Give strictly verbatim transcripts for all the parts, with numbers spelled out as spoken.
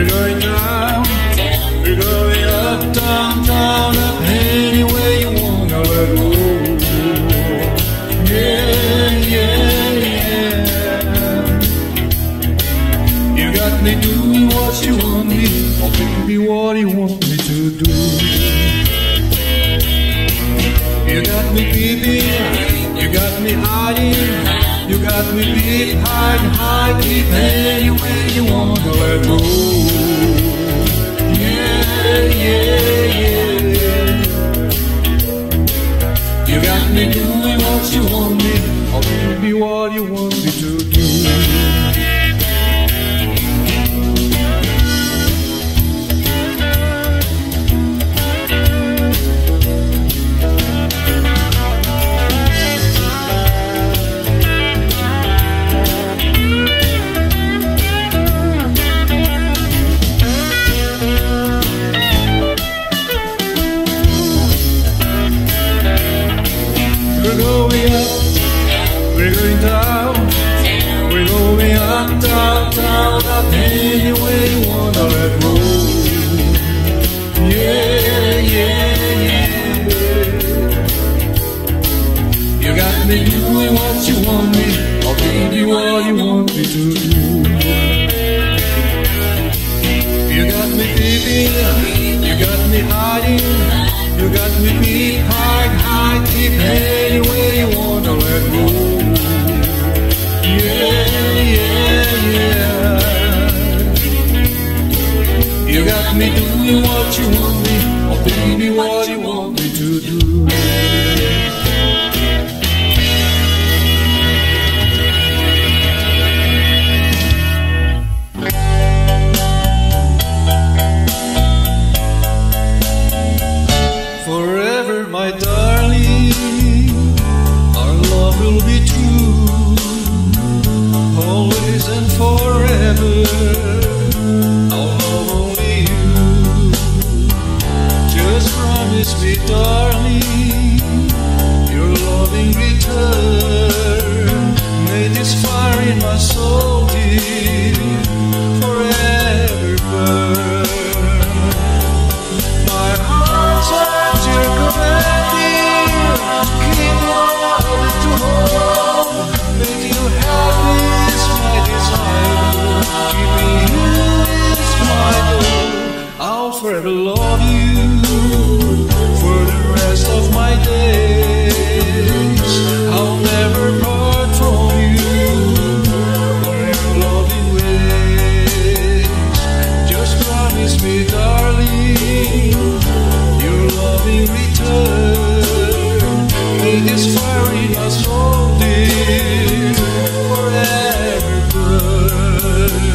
We're going down, we're going up, down, down, up, anywhere you wanna let go. Yeah, yeah, yeah. You got me doing what you want me, oh baby, what you want me to do. You got me peeping, you got me hiding, you got me deep, hide, hide, deep, anywhere you wanna let go. Yeah, yeah, yeah. You got me doing what you want me, oh baby, what you want me to do. We're going up, we're going down, we're going up, down, down, up, anywhere you wanna let go. Yeah, yeah, yeah. You got me doing what you want me, oh baby, what you want me to do. You got me peeping, you got me hiding, you got me deep, hide, hide, deep, anywhere you wanna let go. Yeah, yeah, yeah. You got me doing what you want me, oh baby, what you want me to do. Forever, my darling, our love will be true, always and forever. I'll love only you. Just promise me, darling, your loving return. May this fire in my soul, dear, forever burn. My heart's at your command, dear. Keep on to hold. Make you happy is my desire. Keeping you is my goal. I'll forever love you for the rest of my days. I'll never part from you or your loving ways. Just promise me, darling, your loving return. May this fire in my soul, dear, forever burn.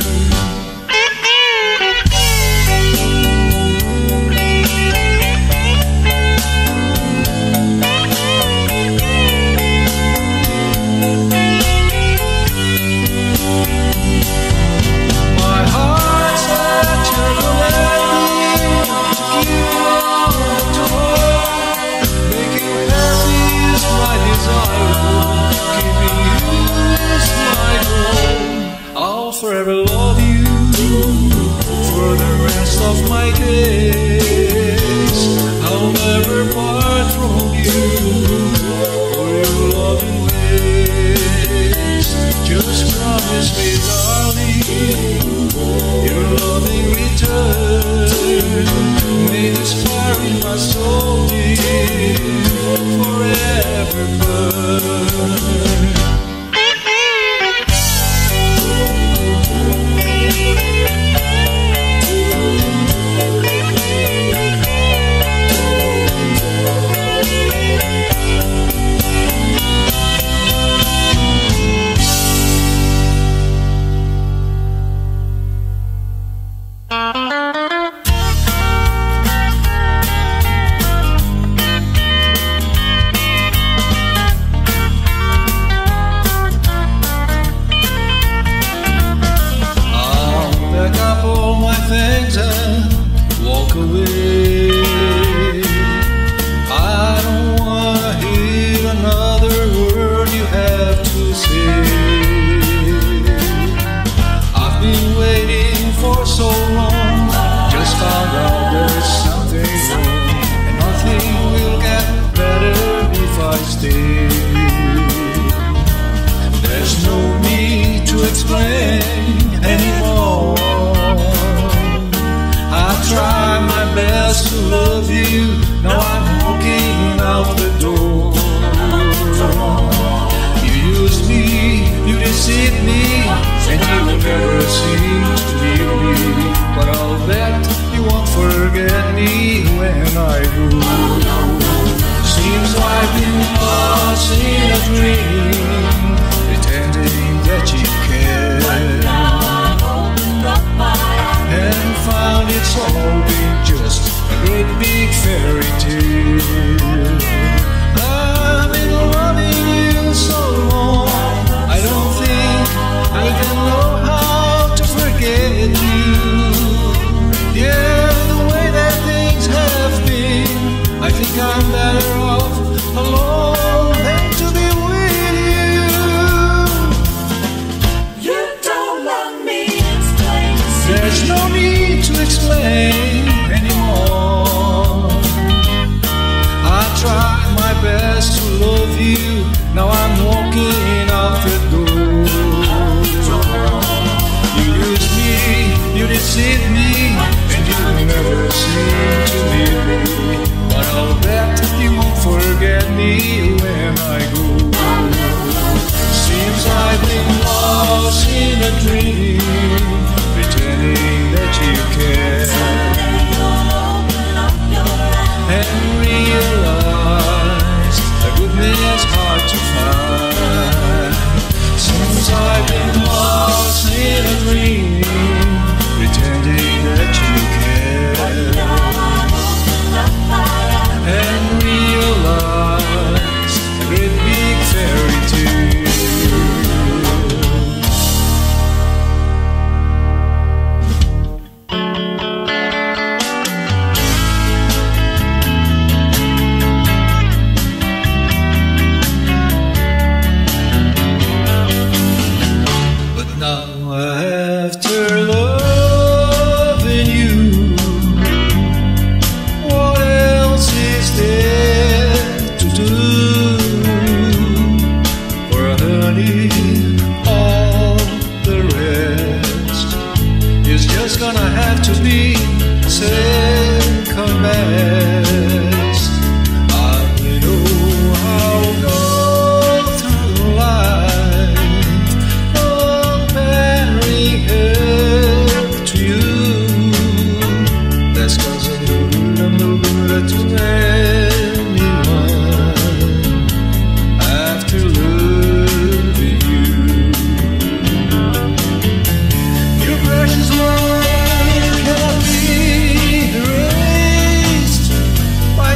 My heart's at your command, to give all to hold. Make you happy is my desire. Keeping you is my goal. I'll forever love you for the rest of my days. I'll never part from you or your loving ways. Just promise me, darling, your loving return. May this fire in my soul, dear, forever burn. so long. me when I go. Seems I've been lost in a dream, pretending that you care, and found it's all been just a great big fairy tale. I've been loving you so long, I don't think I can know how to forget you. Yeah, the way that things have been, I think I'm better off alone than to be with you. You don't let me explain. There's no need to explain anymore. I tried my best to love you, now I'm walking out the door. You used me, you deceived me, and you never seem to leave me. But I'll bet you won't forget me when I go. Seems I've been lost in a dream, pretending that you care, and realize the goodness hard to find. Seems I've been lost in a dream, pretending that you care, and realize a great big fairy tale. But now after loving you, what else is there to do? For honey, all the rest is just gonna have to be second best. I know how to go through life, comparing her to you. That's 'cause I'm no good, I'm no good to anyone after loving you. Your precious love cannot be erased by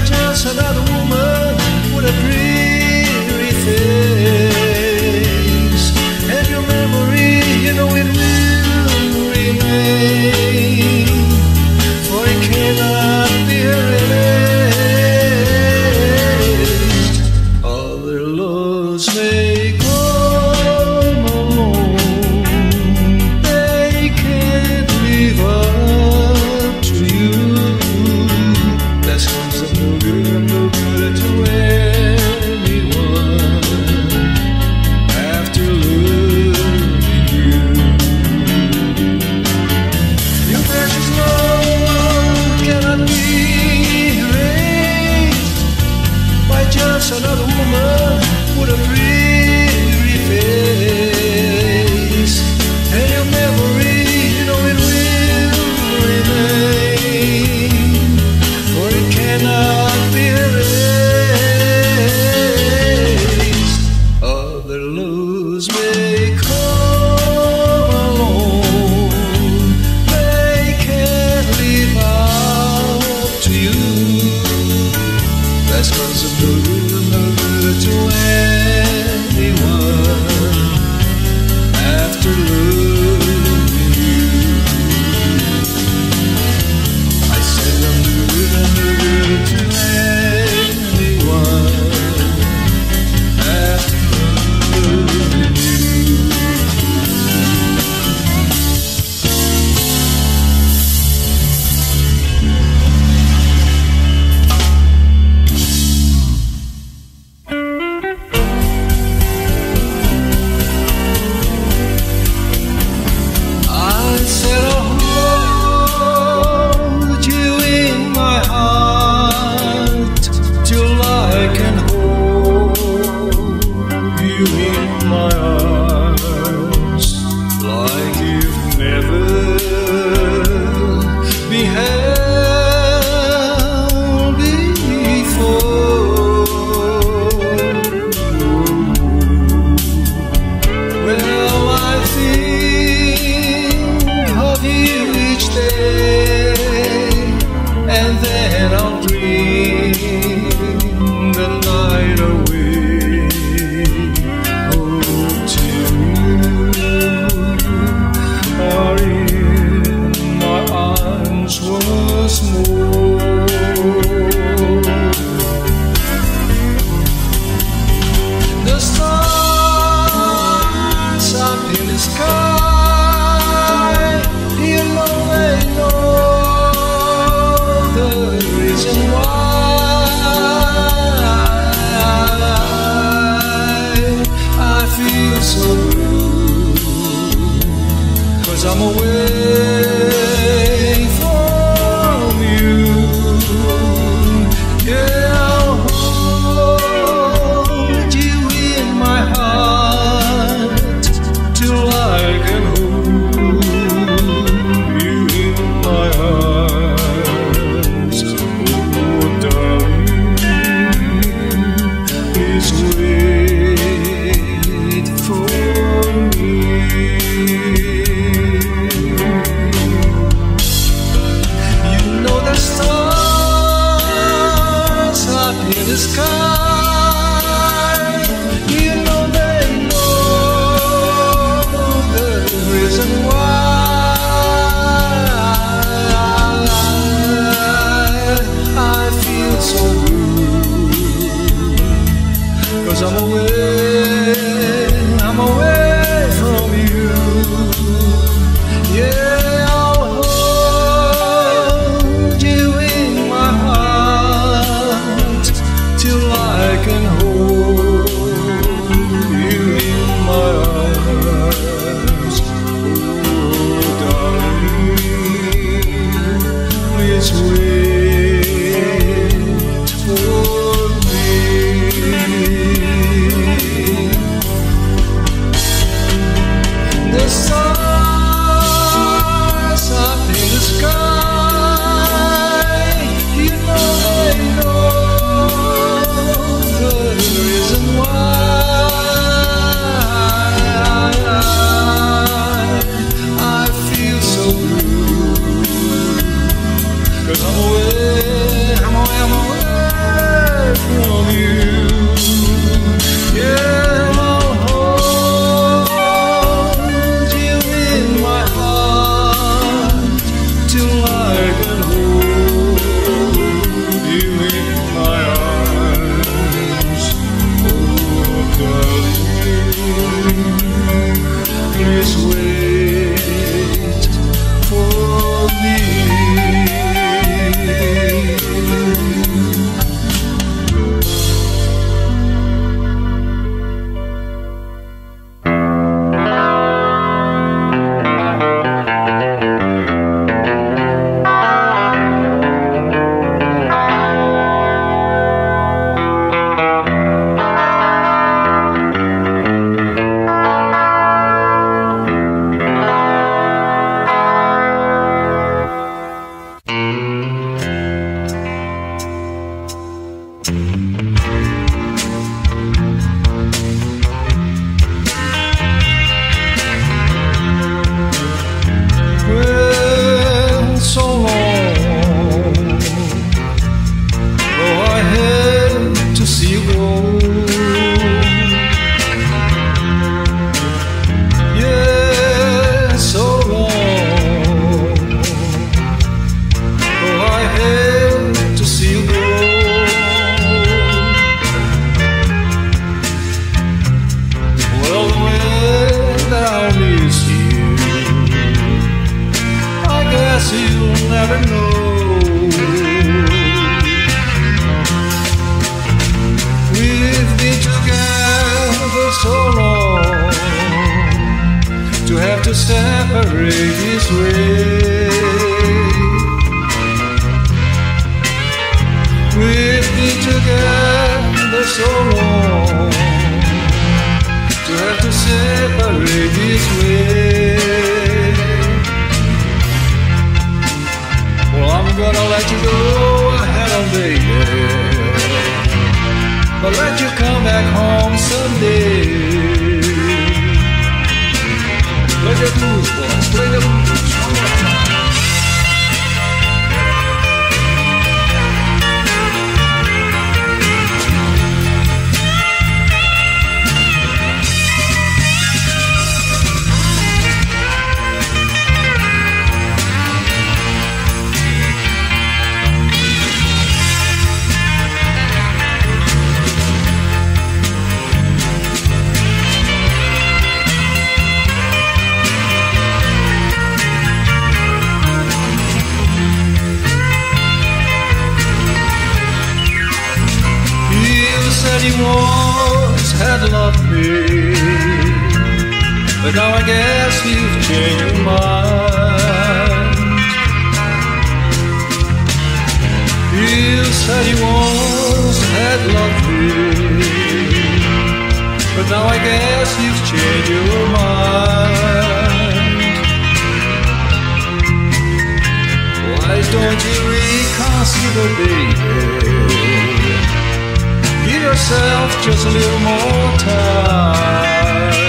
'cause I'm away from you. Yeah, I'll hold you in my heart till I can hold you in my arms. Oh, darling, please wait for me. You know the stars up in the sky. You know they know the reason why I feel so blue. 'Cause I'm away, I'm away from you. Yeah, I'll hold you in my heart till I can hold you in my arms. Oh, darling, please wait for me. The stars up in the sky, you know they know the reason why I feel so blue. 'Cause I'm away, I'm away, I'm away from you. Yeah, I'll hold you in my heart till I can hold you in my arms. Oh, darling, please wait for me. Well, so long, oh, I had to see you go. Yeah, so long, oh, I had to see you go. Well, the way that I'll miss you, I guess you'll never know. We've been together so long to have to separate this way. We've been together so long to have to separate this way. Well, I'm gonna let you go ahead on, baby, but let you come back home someday. Play the blues, boys, play the blues. He once had loved me, but now I guess you've changed your mind. You said you once had loved me, but now I guess you've changed your mind. Why don't you reconsider, baby? Give yourself just a little more time.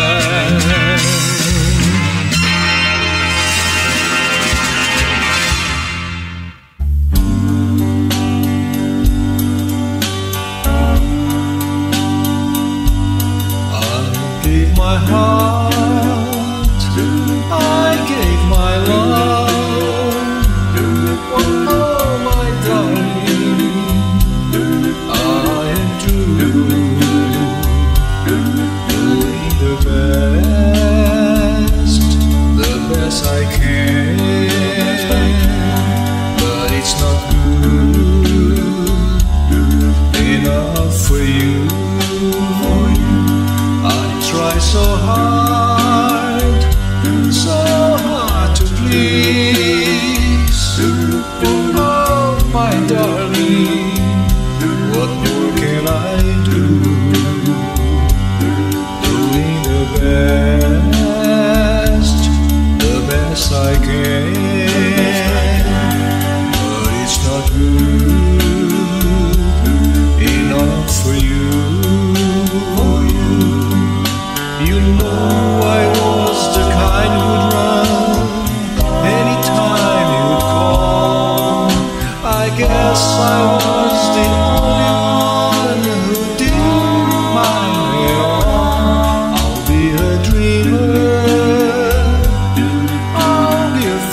My heart, I gave my love. Oh, my darling, I am true, doing the best, the best I can, but it's not good enough for you. Try so hard, so hard to please. Oh, my darling, what more can I do? Doing the best, the best I can, but it's not good enough for you. You know I was the kind who'd run anytime you'd call. I guess I was the only one who did my all. I'll be a dreamer, I'll be a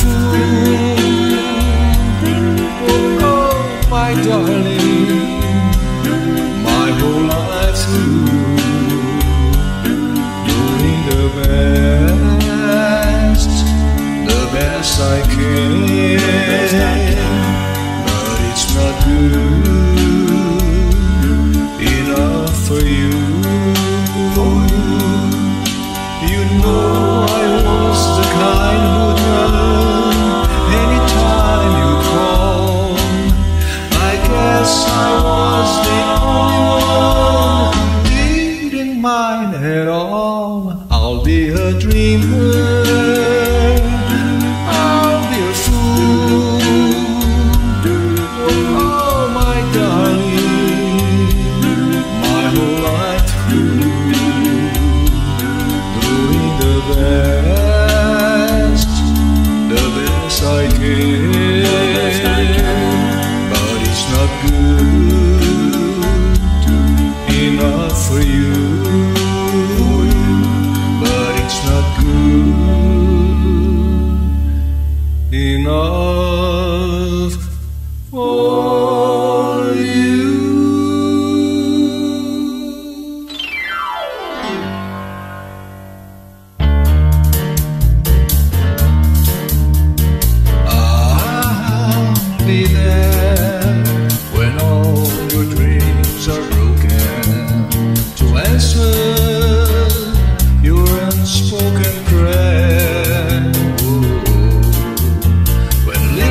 fool. Oh, my darling, my whole life through. The best, the best I can, but it's not good enough for you. You know I was the kind who'd run anytime you call. I guess I was the only one who didn't mind at all. I'll be a dreamer, I'll be a fool. Oh, my darling, my whole life through, doing the best, the best I can, but it's not good enough for you. Not good enough for you. I'll be there when all your dreams are broken to answer your unspoken prayer. Ooh, when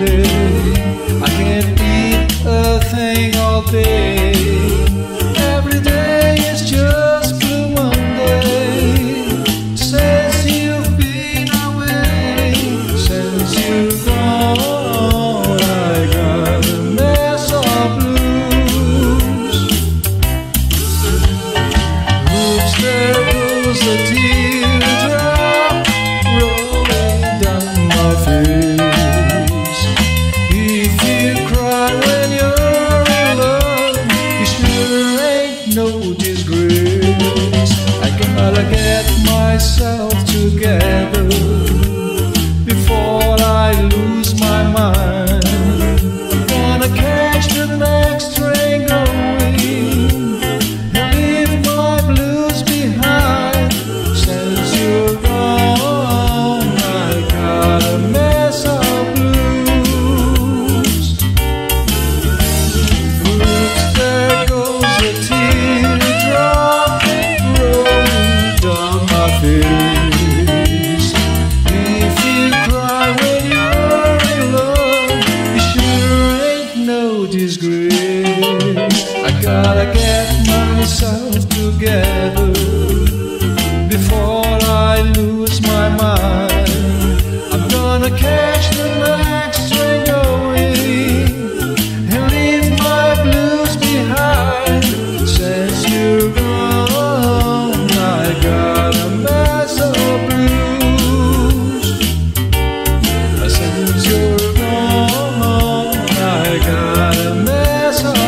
day. I can't eat a thing all day. Every day is just blue Monday. Since you've been away, since you've gone, I got a mess of blues. Oops, there goes a teardrop rolling down my face. If you cry when you're in love, it sure ain't no disgrace. I gotta get myself together before I lose my mind. I'm gonna catch the next train going and leave my blues behind. Since you're gone, I got a mess of blues. Oops, there goes a teardrop rolling down my face. If you cry when you're in love, it sure ain't no disgrace. I gotta get myself together before I lose my mind. I'm gonna catch the next train going and leave my blues behind. Since you're gone, I got a mess of blues. Since you're gone, I got a mess of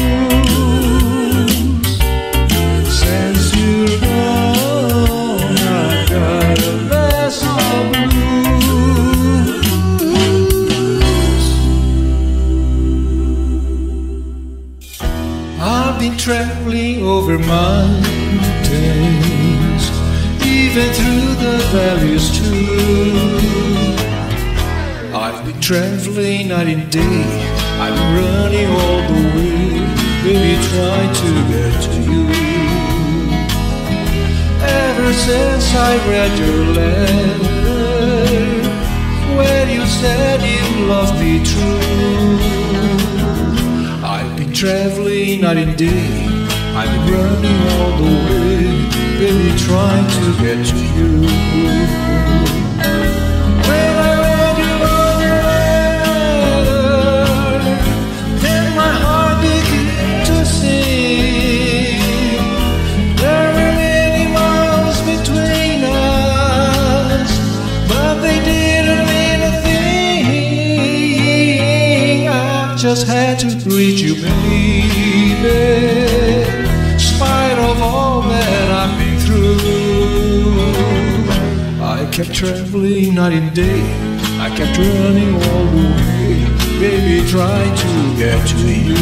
blues. Since you're gone, I got a mess of blues. I've been traveling over mountains, even through the valleys too. I've been traveling night and day. I'm running all the way, baby, trying to get to you. Ever since I read your letter, where you said you loved me true, I've been traveling night and day. I've been running all the way, baby, trying to get to you. When I read your letter, then my heart began to sing. There were many miles between us, but they didn't mean a thing. I just had to reach you, baby, in spite of all that I've been through. I kept traveling night and day. I kept running all the way, baby, trying to get to you.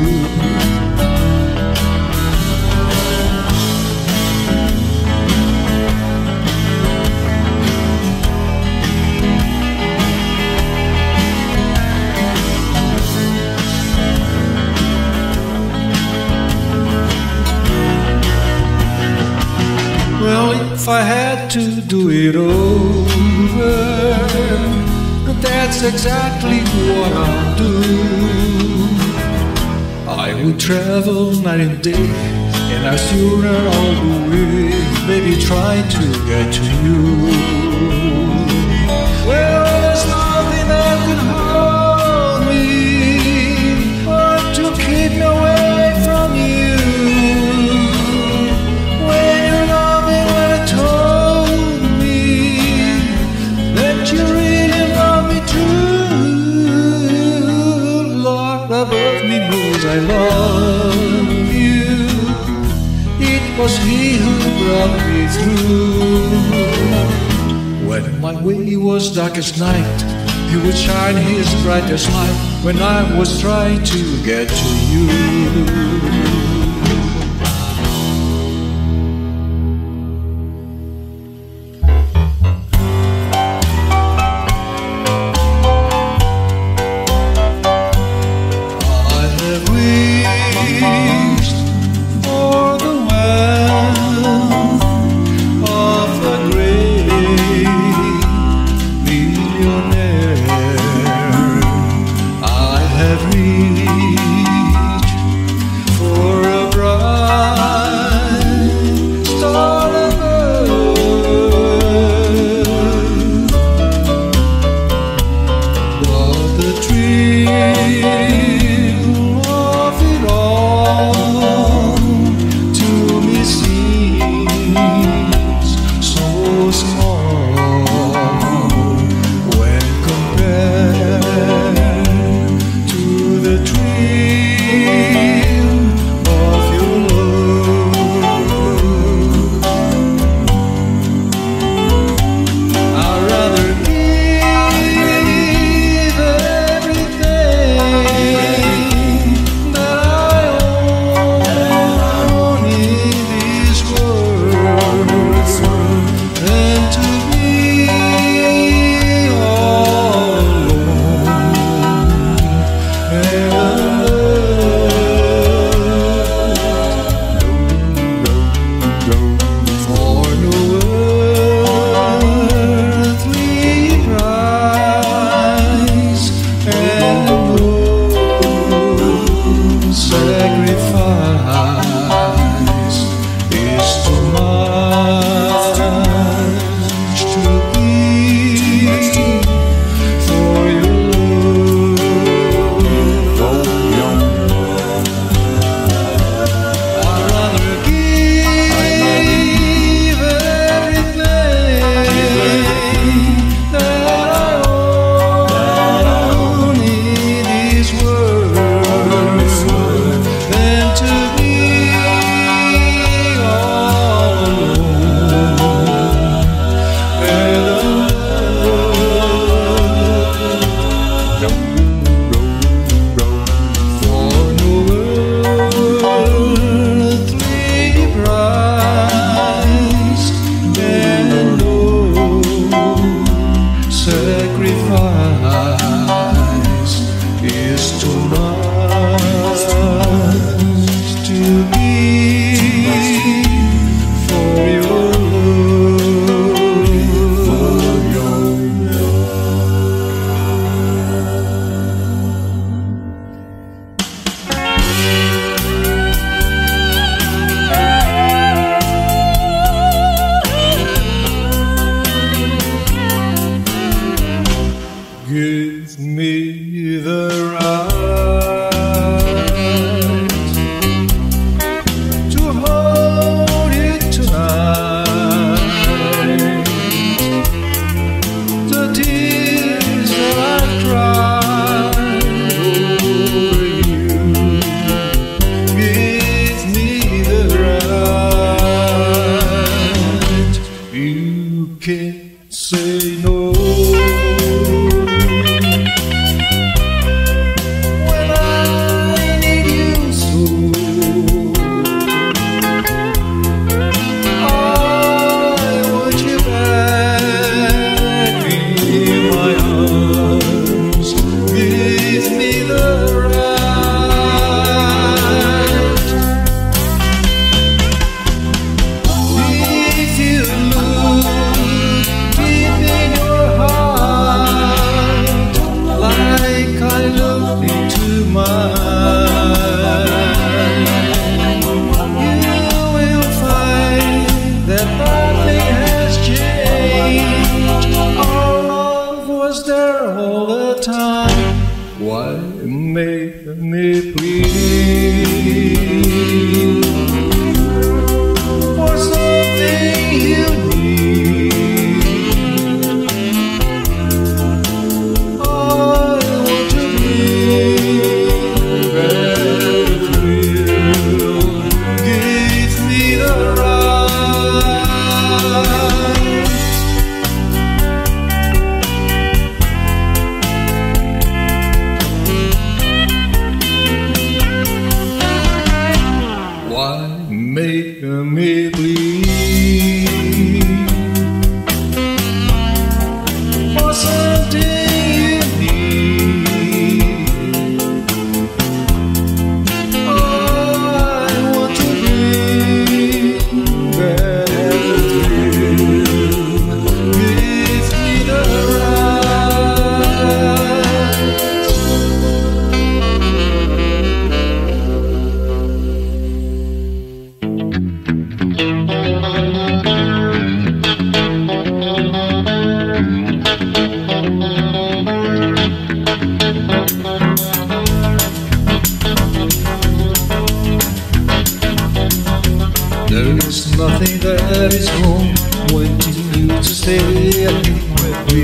Well, if I had to do it over, that's exactly what I'll do. I would travel night and day, and I still run all the way, baby, trying to get to you. Well, there's nothing that could hold me or to keep me away from you. Above me knows I love you. It was he who brought me through. When my way was dark as night, he would shine his brightest light when I was trying to get to you. reach for a bright star above, but the thrill of it all to me seems so small when compared to the thrill of your love. I'd rather give everything that I own in this world than to be all alone and unloved. For no earthly prize and no sacrifice is too much to give for your love. I'd rather give everything that I own in this world than to be all alone and unloved. For no earthly prize and no sacrifice is too much to give for your love. For your Give me the right to hold you tonight. The tears that I cried over you, give me the right. You can't say no when I need you so. I want you back in my arms. Give me the right. If you look deep in your heart, like I look into mine, you will find that nothing has changed. Our love was there all the time. Why make me plead for something you need? I want to be very thrill. Give me the right. that is home, wanting you to stay with me.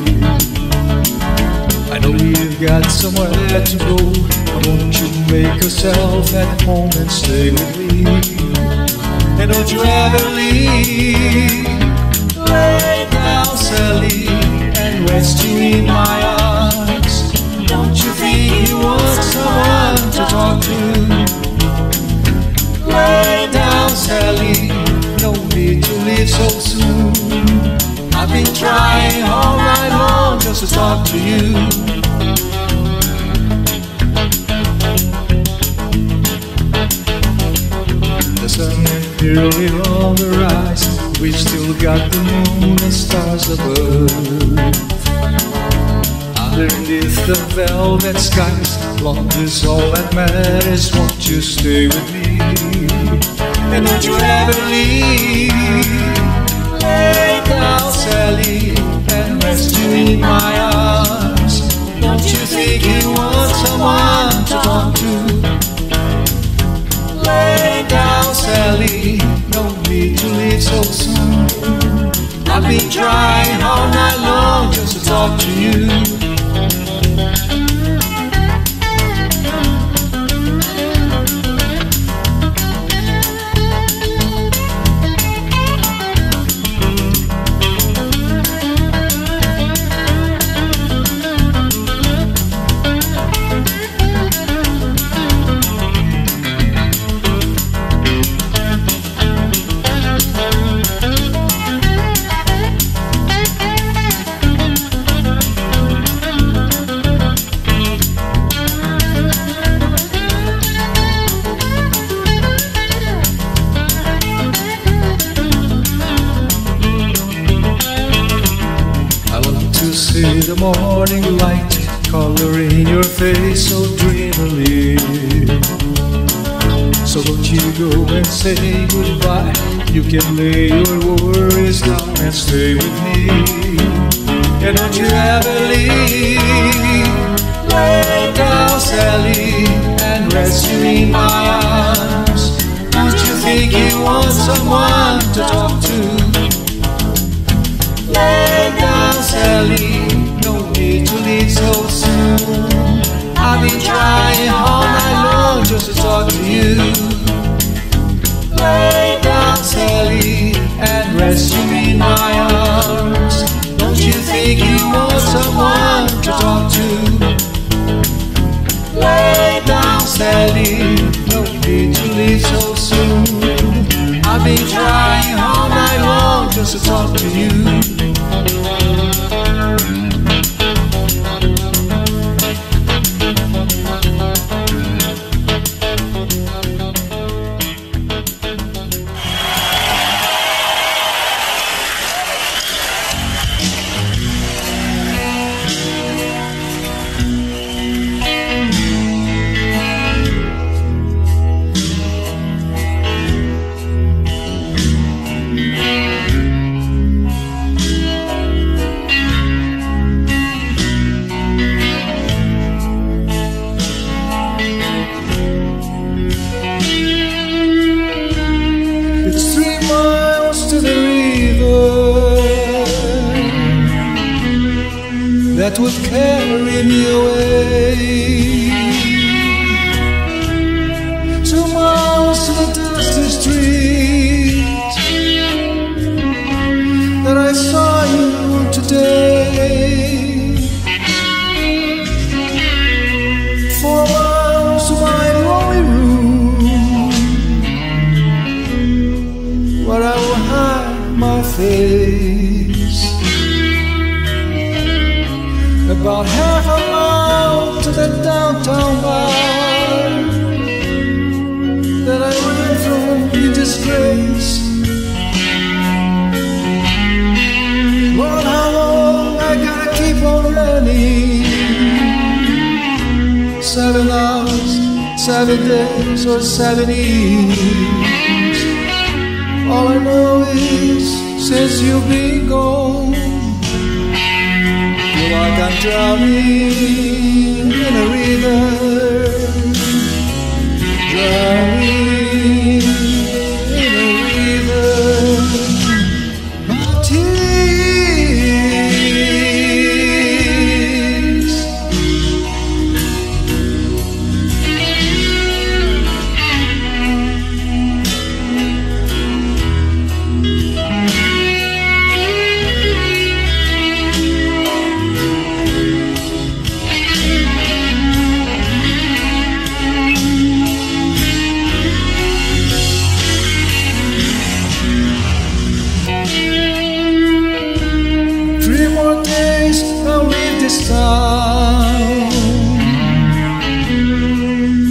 I know you've got somewhere to go. Won't you make yourself at home and stay with me? And don't you ever leave. Lay down, Sally, and rest you in my arms. Don't you think you want someone to talk to? Lay down, Sally, no need to leave so soon. I've been trying all night long just to talk to you. The sun is nearly on the rise. We've still got the moon and stars above. Underneath the velvet skies, love is all that matters. Won't you stay with me? And don't you ever leave. Lay down, Sally, and rest you in my arms. Don't you think you want someone to talk to? Lay down, Sally, no need to leave so soon. I've been trying all night long just to talk to you. See the morning light coloring your face so dreamily. So don't you go and say goodbye. You can lay your worries down and stay with me. And don't you ever leave. Lay down, Sally, and rest you in my arms. Don't you think you want someone to talk to? Lay down, Sally, no need to leave so soon. I've been trying all night long just to talk to you. Lay down, Sally, and rest you in my arms. Don't you think you want someone to talk to? Lay down, Sally, no need to leave so soon. I've been trying all night long just to talk to you. It's three miles to the river that would carry me away. Two miles to the dusty street that I saw you today. Four miles to my lonely room where I will hide my face. About half a mile to the downtown bar that I ran from in disgrace. Lord, how long I gotta keep on running? Seven hours, seven days, or seven years. All I know is since you've been gone, feel like I'm drowning in a river, drowning in a river.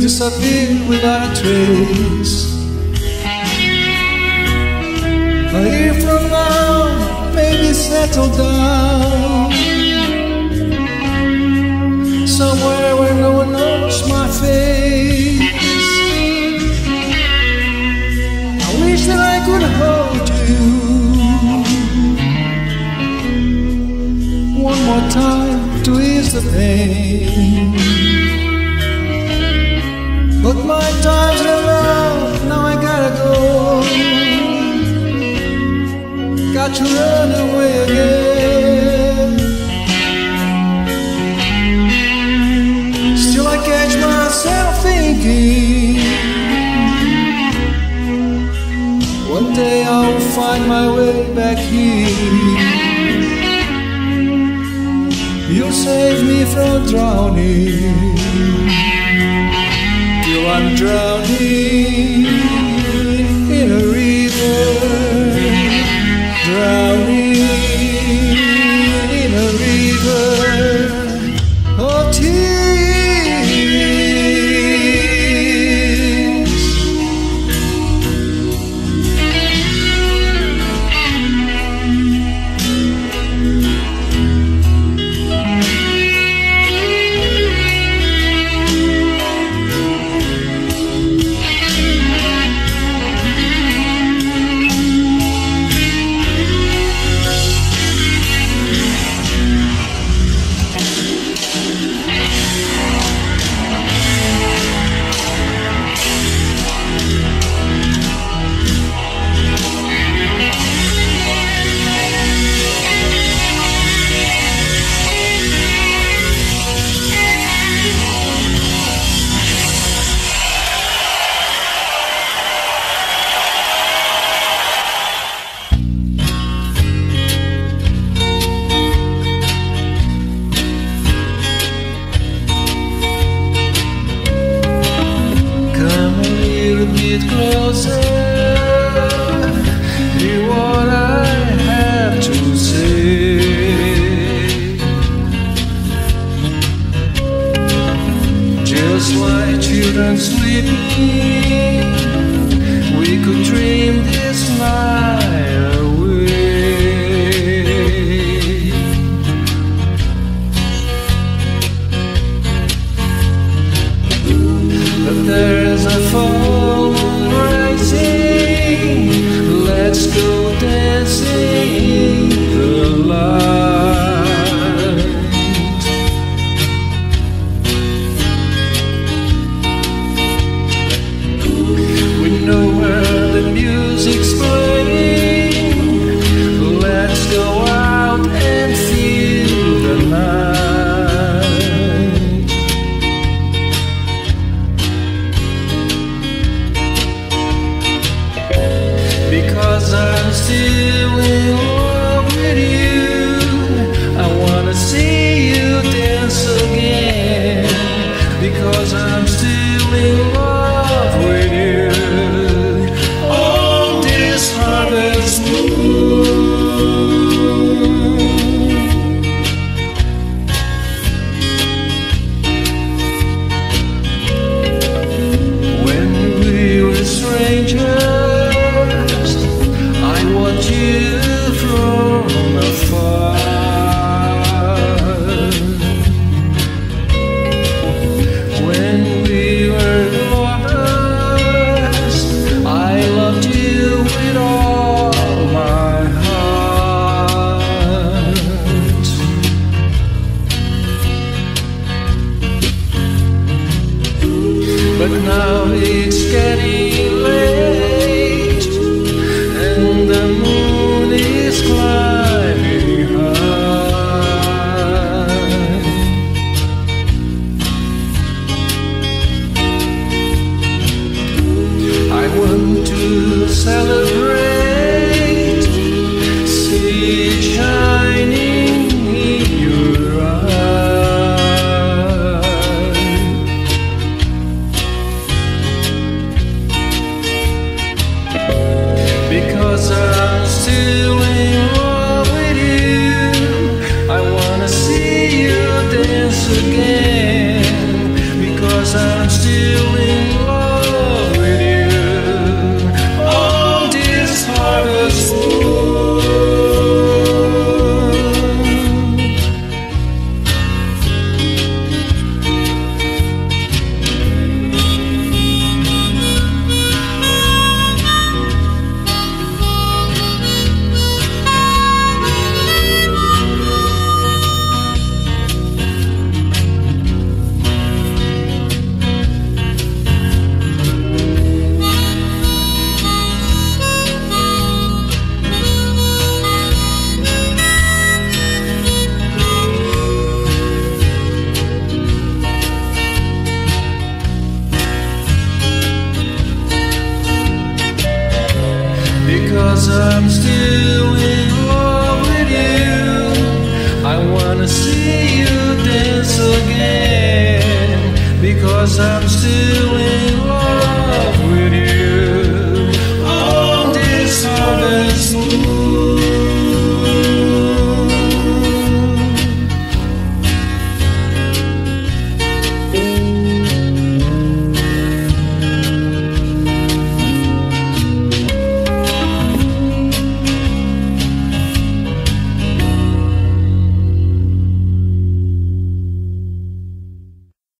disappear without a trace. A year from now, maybe settle down somewhere where no one knows my face. I wish that I could hold you one more time to ease the pain. But my time's run out, now I gotta go. Got to run away again. Still I catch myself thinking, one day I'll find my way back here. You'll save me from drowning, till I'm drowning in a river, drowning in a river of tears. Get closer, hear what I have to say. Just like children sleeping, we could dream this night away. But there's a fall rising, let's go dancing the light. We know where the music's playing, let's go out and feel the night. Because I'm still in love with you, I wanna see you dance again. Because I'm still in love with you, on this harvest moon. When we were strangers, you from afar. When we were lovers, I loved you with all my heart. But now it's getting late, and the moon is climbing high. I want to celebrate, see it shining in your eyes. Because I'm still in love with you, I wanna see you dance again. Because I'm still in because I'm still in love with you. I wanna see you dance again, because I'm still in love with you. On this harvest